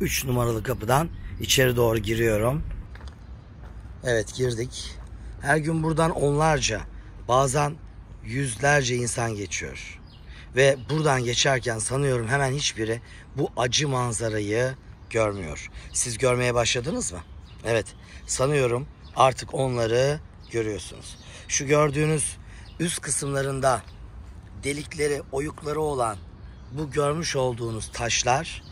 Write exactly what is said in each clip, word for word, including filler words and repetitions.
üç numaralı kapıdan içeri doğru giriyorum. Evet, girdik. Her gün buradan onlarca, bazen yüzlerce insan geçiyor. Ve buradan geçerken sanıyorum hemen hiçbiri bu acı manzarayı görmüyor. Siz görmeye başladınız mı? Evet, sanıyorum artık onları görüyorsunuz. Şu gördüğünüz üst kısımlarında delikleri, oyukları olan bu görmüş olduğunuz taşlar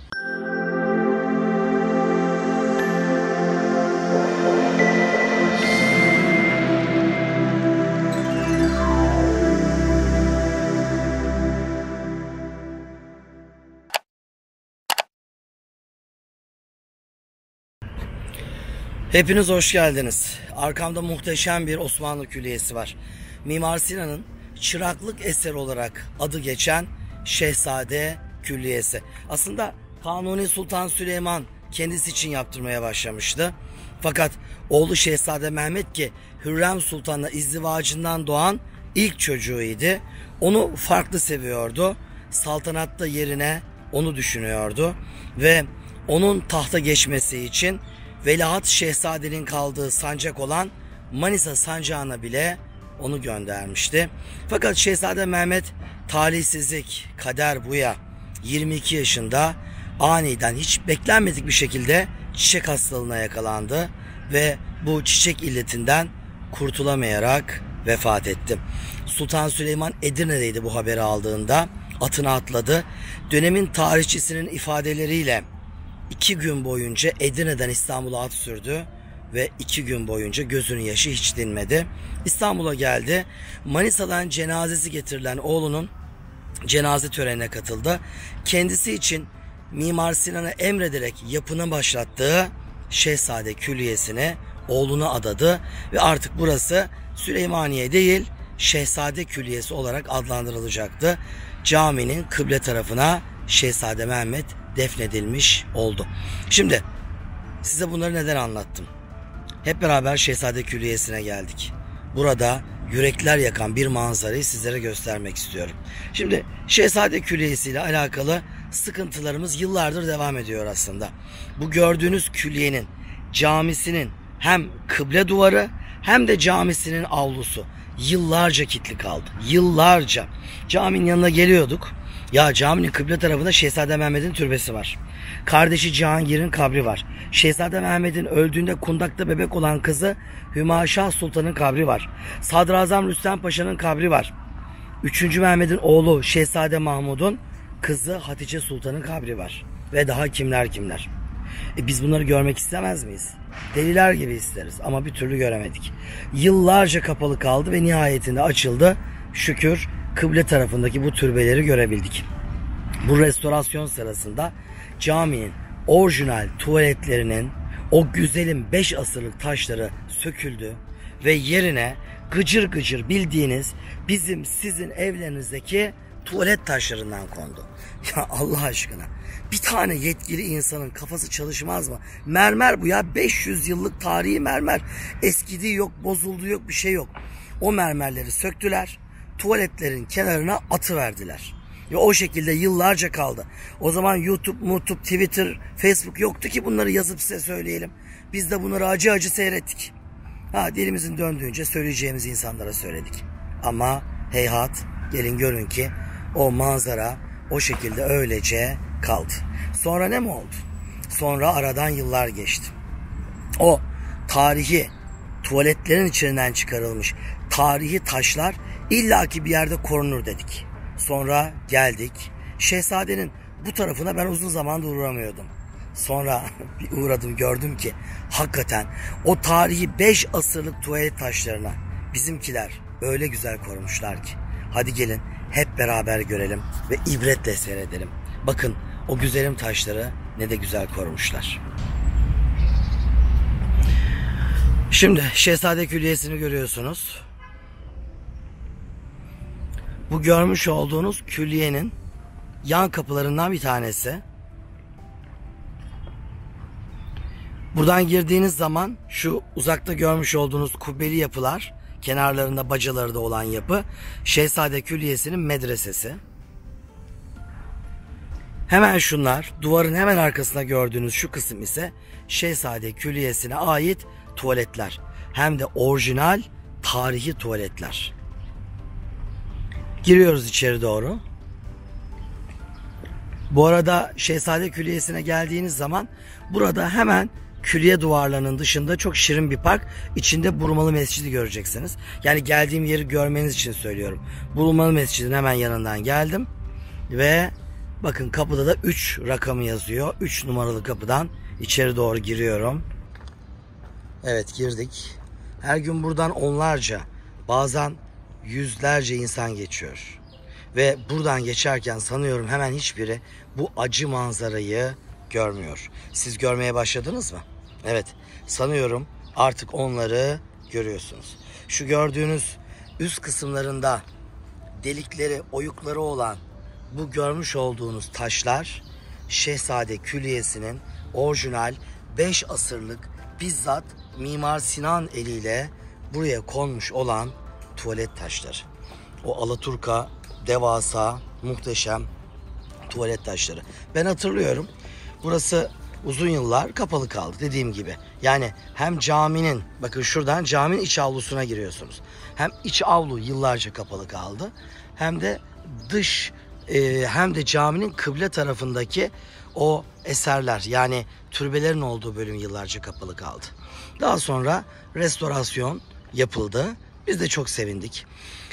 Hepiniz hoş geldiniz. Arkamda muhteşem bir Osmanlı külliyesi var. Mimar Sinan'ın çıraklık eseri olarak adı geçen Şehzade Külliyesi. Aslında Kanuni Sultan Süleyman kendisi için yaptırmaya başlamıştı. Fakat oğlu Şehzade Mehmet, ki Hürrem Sultan'la izdivacından doğan ilk çocuğuydu, onu farklı seviyordu. Saltanatta yerine onu düşünüyordu ve onun tahta geçmesi için Veliaht Şehzade'nin kaldığı sancak olan Manisa sancağına bile onu göndermişti. Fakat Şehzade Mehmet talihsizlik, kader buya, yirmi iki yaşında aniden hiç beklenmedik bir şekilde çiçek hastalığına yakalandı ve bu çiçek illetinden kurtulamayarak vefat etti. Sultan Süleyman Edirne'deydi bu haberi aldığında. Atına atladı. Dönemin tarihçisinin ifadeleriyle İki gün boyunca Edirne'den İstanbul'a at sürdü ve iki gün boyunca gözünün yaşı hiç dinmedi. İstanbul'a geldi. Manisa'dan cenazesi getirilen oğlunun cenaze törenine katıldı. Kendisi için Mimar Sinan'a emrederek yapını başlattığı Şehzade Külliyesi'ni oğluna adadı ve artık burası Süleymaniye değil, Şehzade Külliyesi olarak adlandırılacaktı. Caminin kıble tarafına Şehzade Mehmet defnedilmiş oldu. Şimdi size bunları neden anlattım? Hep beraber Şehzade Külliyesi'ne geldik. Burada yürekler yakan bir manzarayı sizlere göstermek istiyorum. Şimdi Şehzade Külliyesi ile alakalı sıkıntılarımız yıllardır devam ediyor aslında. Bu gördüğünüz külliyenin, camisinin hem kıble duvarı hem de camisinin avlusu yıllarca kilitli kaldı. Yıllarca. Caminin yanına geliyorduk. Ya caminin kıble tarafında Şehzade Mehmet'in türbesi var. Kardeşi Cihangir'in kabri var. Şehzade Mehmet'in öldüğünde kundakta bebek olan kızı Hümaşah Sultan'ın kabri var. Sadrazam Rüstem Paşa'nın kabri var. Üçüncü Mehmet'in oğlu Şehzade Mahmud'un kızı Hatice Sultan'ın kabri var. Ve daha kimler kimler. E biz bunları görmek istemez miyiz? Deliler gibi isteriz ama bir türlü göremedik. Yıllarca kapalı kaldı ve nihayetinde açıldı. Şükür kıble tarafındaki bu türbeleri görebildik. Bu restorasyon sırasında caminin orijinal tuvaletlerinin o güzelim beş asırlık taşları söküldü ve yerine gıcır gıcır bildiğiniz bizim sizin evlerinizdeki tuvalet taşlarından kondu. Ya Allah aşkına, bir tane yetkili insanın kafası çalışmaz mı? Mermer bu ya, beş yüz yıllık tarihi mermer. Eskidiği yok, bozulduğu yok, bir şey yok. O mermerleri söktüler, tuvaletlerin kenarına atıverdiler. Ve o şekilde yıllarca kaldı. O zaman YouTube, YouTube, Twitter, Facebook yoktu ki bunları yazıp size söyleyelim. Biz de bunları acı acı seyrettik. Ha, dilimizin döndüğünce söyleyeceğimiz insanlara söyledik. Ama heyhat, gelin görün ki o manzara o şekilde öylece kaldı. Sonra ne mi oldu? Sonra aradan yıllar geçti. O tarihi tuvaletlerin içinden çıkarılmış tarihi taşlar illaki bir yerde korunur dedik. Sonra geldik. Şehzadenin bu tarafına ben uzun zamandır uğramıyordum. Sonra bir uğradım, gördüm ki hakikaten o tarihi beş asırlık tuvalet taşlarına bizimkiler öyle güzel korumuşlar ki. Hadi gelin hep beraber görelim ve ibretle seyredelim. Bakın o güzelim taşları ne de güzel korumuşlar. Şimdi Şehzade Külliyesi'ni görüyorsunuz. Bu görmüş olduğunuz külliyenin yan kapılarından bir tanesi. Buradan girdiğiniz zaman şu uzakta görmüş olduğunuz kubbeli yapılar, kenarlarında bacaları da olan yapı Şehzade Külliyesi'nin medresesi. Hemen şunlar, duvarın hemen arkasında gördüğünüz şu kısım ise Şehzade Külliyesi'ne ait tuvaletler. Hem de orijinal tarihi tuvaletler. Giriyoruz içeri doğru. Bu arada Şehzade Külliyesi'ne geldiğiniz zaman burada hemen külliye duvarlarının dışında çok şirin bir park, içinde Burmalı Mescidi göreceksiniz. Yani geldiğim yeri görmeniz için söylüyorum. Burmalı Mescidin hemen yanından geldim ve bakın kapıda da üç rakamı yazıyor. üç numaralı kapıdan içeri doğru giriyorum. Evet, girdik. Her gün buradan onlarca, bazen yüzlerce insan geçiyor. Ve buradan geçerken sanıyorum hemen hiçbiri bu acı manzarayı görmüyor. Siz görmeye başladınız mı? Evet, sanıyorum artık onları görüyorsunuz. Şu gördüğünüz üst kısımlarında delikleri, oyukları olan bu görmüş olduğunuz taşlar Şehzade Külliyesi'nin orijinal beş asırlık bizzat Mimar Sinan eliyle buraya konmuş olan tuvalet taşları. O alaturka, devasa, muhteşem tuvalet taşları. Ben hatırlıyorum. Burası uzun yıllar kapalı kaldı dediğim gibi. Yani hem caminin, bakın şuradan caminin iç avlusuna giriyorsunuz. Hem iç avlu yıllarca kapalı kaldı. Hem de dış e, hem de caminin kıble tarafındaki o eserler, yani türbelerin olduğu bölüm yıllarca kapalı kaldı. Daha sonra restorasyon yapıldı. Biz de çok sevindik.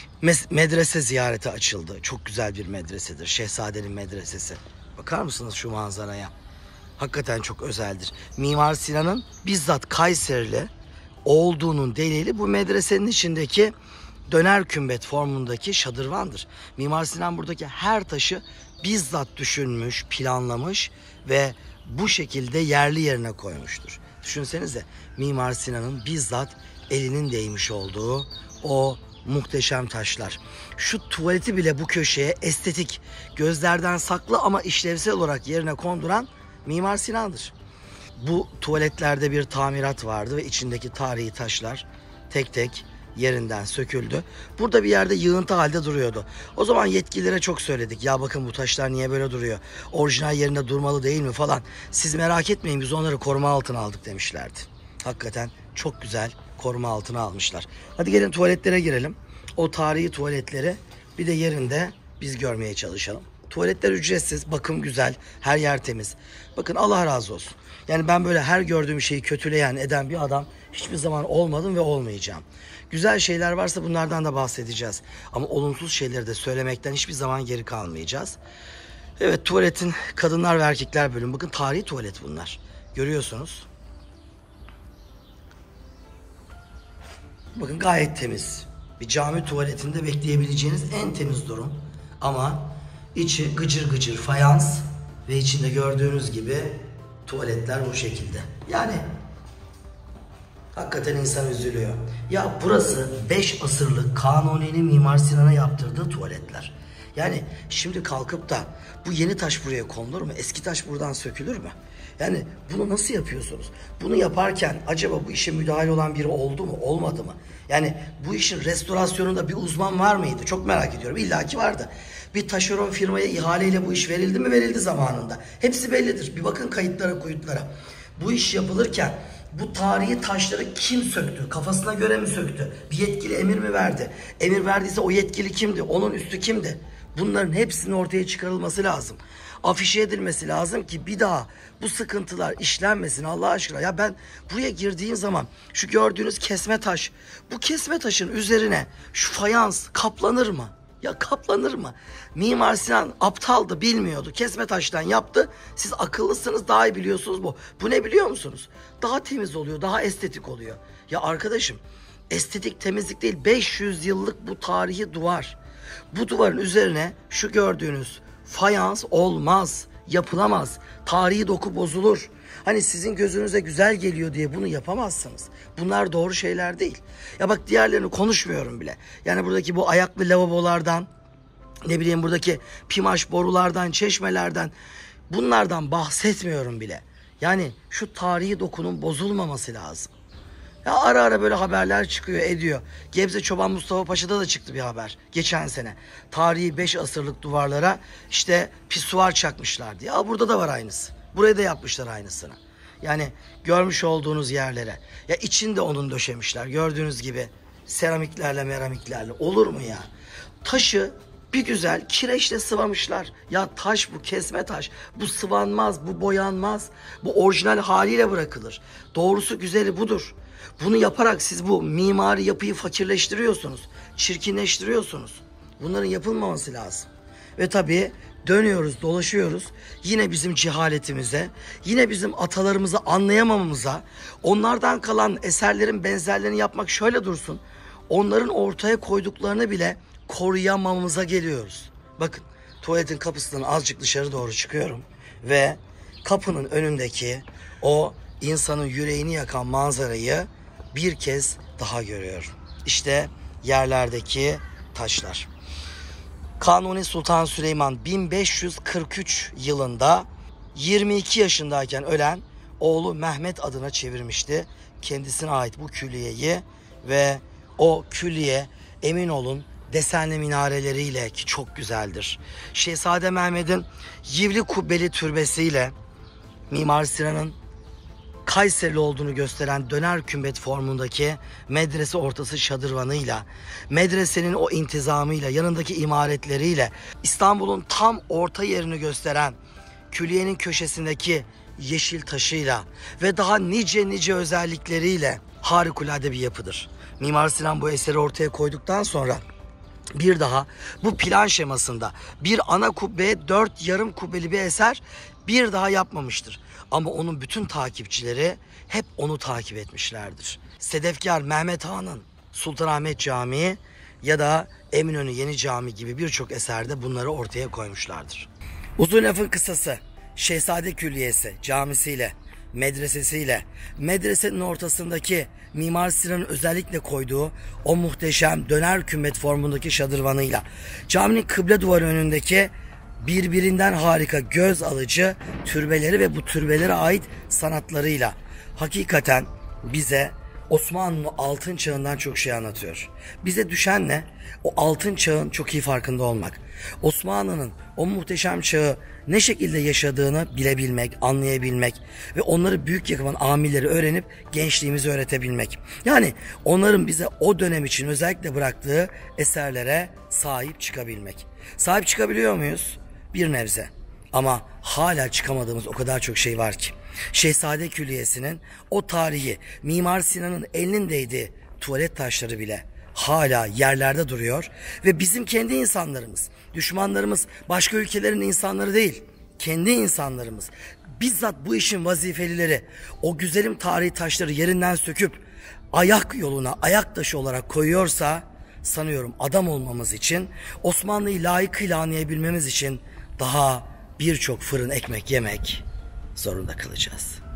Medrese ziyareti açıldı. Çok güzel bir medresedir. Şehzadenin medresesi. Bakar mısınız şu manzaraya? Hakikaten çok özeldir. Mimar Sinan'ın bizzat Kayserili olduğunun delili bu medresenin içindeki döner kümbet formundaki şadırvandır. Mimar Sinan buradaki her taşı bizzat düşünmüş, planlamış ve bu şekilde yerli yerine koymuştur. Düşünsenize, Mimar Sinan'ın bizzat elinin değmiş olduğu o muhteşem taşlar. Şu tuvaleti bile bu köşeye estetik, gözlerden saklı ama işlevsel olarak yerine konduran Mimar Sinan'dır. Bu tuvaletlerde bir tamirat vardı ve içindeki tarihi taşlar tek tek yerinden söküldü. Burada bir yerde yığıntı halde duruyordu. O zaman yetkililere çok söyledik. Ya bakın bu taşlar niye böyle duruyor? Orijinal yerinde durmalı değil mi falan. Siz merak etmeyin, biz onları koruma altına aldık demişlerdi. Hakikaten çok güzel koruma altına almışlar. Hadi gelin tuvaletlere girelim. O tarihi tuvaletleri bir de yerinde biz görmeye çalışalım. Tuvaletler ücretsiz, bakım güzel, her yer temiz. Bakın Allah razı olsun. Yani ben böyle her gördüğüm şeyi kötüleyen, eden bir adam hiçbir zaman olmadım ve olmayacağım. Güzel şeyler varsa bunlardan da bahsedeceğiz. Ama olumsuz şeyleri de söylemekten hiçbir zaman geri kalmayacağız. Evet, tuvaletin kadınlar ve erkekler bölümü. Bakın tarihi tuvalet bunlar. Görüyorsunuz. Bakın gayet temiz. Bir cami tuvaletinde bekleyebileceğiniz en temiz durum. Ama içi gıcır gıcır fayans ve içinde gördüğünüz gibi tuvaletler bu şekilde. Yani hakikaten insan üzülüyor. Ya burası beş asırlık Kanuni'nin Mimar Sinan'a yaptırdığı tuvaletler. Yani şimdi kalkıp da bu yeni taş buraya konulur mu? Eski taş buradan sökülür mü? Yani bunu nasıl yapıyorsunuz? Bunu yaparken acaba bu işe müdahale olan biri oldu mu? Olmadı mı? Yani bu işin restorasyonunda bir uzman var mıydı? Çok merak ediyorum. İlla ki vardı. Bir taşeron firmaya ihaleyle bu iş verildi mi? Verildi zamanında. Hepsi bellidir. Bir bakın kayıtlara, kuyutlara. Bu iş yapılırken bu tarihi taşları kim söktü? Kafasına göre mi söktü? Bir yetkili emir mi verdi? Emir verdiyse o yetkili kimdi? Onun üstü kimdi? Bunların hepsinin ortaya çıkarılması lazım. Afişe edilmesi lazım ki bir daha bu sıkıntılar işlenmesin Allah aşkına. Ya ben buraya girdiğim zaman şu gördüğünüz kesme taş, bu kesme taşın üzerine şu fayans kaplanır mı? Ya kaplanır mı? Mimar Sinan aptaldı, bilmiyordu. Kesme taştan yaptı. Siz akıllısınız, daha iyi biliyorsunuz bu. Bu ne biliyor musunuz? Daha temiz oluyor, daha estetik oluyor. Ya arkadaşım, estetik temizlik değil, beş yüz yıllık bu tarihi duvar. Bu duvarın üzerine şu gördüğünüz fayans olmaz, yapılamaz. Tarihi doku bozulur. Hani sizin gözünüze güzel geliyor diye bunu yapamazsınız. Bunlar doğru şeyler değil. Ya bak, diğerlerini konuşmuyorum bile. Yani buradaki bu ayaklı lavabolardan, ne bileyim buradaki pimaş borulardan, çeşmelerden, bunlardan bahsetmiyorum bile. Yani şu tarihi dokunun bozulmaması lazım. Ya ara ara böyle haberler çıkıyor, ediyor. Gebze Çoban Mustafa Paşa'da da çıktı bir haber geçen sene. Tarihi beş asırlık duvarlara işte pisuar çakmışlar diye. Aa, burada da var aynısı. Buraya da yapmışlar aynısını. Yani görmüş olduğunuz yerlere. Ya içinde onun döşemişler. Gördüğünüz gibi seramiklerle meramiklerle. Olur mu ya? Taşı bir güzel kireçle sıvamışlar. Ya taş bu, kesme taş. Bu sıvanmaz, bu boyanmaz. Bu orijinal haliyle bırakılır. Doğrusu güzeli budur. Bunu yaparak siz bu mimari yapıyı fakirleştiriyorsunuz. Çirkinleştiriyorsunuz. Bunların yapılmaması lazım. Ve tabii dönüyoruz, dolaşıyoruz. Yine bizim cehaletimize, yine bizim atalarımızı anlayamamamıza, onlardan kalan eserlerin benzerlerini yapmak şöyle dursun. Onların ortaya koyduklarını bile koruyamamamıza geliyoruz. Bakın, tuvaletin kapısından azıcık dışarı doğru çıkıyorum ve kapının önündeki o insanın yüreğini yakan manzarayı bir kez daha görüyorum. İşte yerlerdeki taşlar. Kanuni Sultan Süleyman bin beş yüz kırk üç yılında yirmi iki yaşındayken ölen oğlu Mehmet adına çevirmişti kendisine ait bu külliyeyi ve o külliye, emin olun, desenli minareleriyle, ki çok güzeldir, Şehzade Mehmet'in yivli kubbeli türbesiyle, Mimar Sinan'ın Kayserili olduğunu gösteren döner kümbet formundaki medrese ortası şadırvanıyla, medresenin o intizamıyla, yanındaki imaretleriyle, İstanbul'un tam orta yerini gösteren külliyenin köşesindeki yeşil taşıyla ve daha nice nice özellikleriyle harikulade bir yapıdır. Mimar Sinan bu eseri ortaya koyduktan sonra bir daha bu plan şemasında bir ana kubbe, dört yarım kubbeli bir eser bir daha yapmamıştır. Ama onun bütün takipçileri hep onu takip etmişlerdir. Sedefkar Mehmet Han'ın Sultanahmet Camii ya da Eminönü Yeni Cami gibi birçok eserde bunları ortaya koymuşlardır. Uzun lafın kısası, Şehzade Külliyesi camisiyle, medresesiyle, medresenin ortasındaki Mimar Sinan'ın özellikle koyduğu o muhteşem döner kümbet formundaki şadırvanıyla, caminin kıble duvarı önündeki birbirinden harika, göz alıcı türbeleri ve bu türbelere ait sanatlarıyla hakikaten bize Osmanlı altın çağından çok şey anlatıyor. Bize düşen ne? O altın çağın çok iyi farkında olmak. Osmanlı'nın o muhteşem çağı ne şekilde yaşadığını bilebilmek, anlayabilmek ve onları büyük yapan amilleri öğrenip gençliğimizi öğretebilmek. Yani onların bize o dönem için özellikle bıraktığı eserlere sahip çıkabilmek. Sahip çıkabiliyor muyuz? Bir nebze. Ama hala çıkamadığımız o kadar çok şey var ki. Şehzade Külliyesi'nin o tarihi, Mimar Sinan'ın elinin değdiği tuvalet taşları bile hala yerlerde duruyor ve bizim kendi insanlarımız, düşmanlarımız başka ülkelerin insanları değil, kendi insanlarımız, bizzat bu işin vazifelileri o güzelim tarihi taşları yerinden söküp ayak yoluna ayak taşı olarak koyuyorsa, sanıyorum adam olmamız için, Osmanlı'yı layıkıyla anlayabilmemiz için daha birçok fırın ekmek yemek zorunda kalacağız.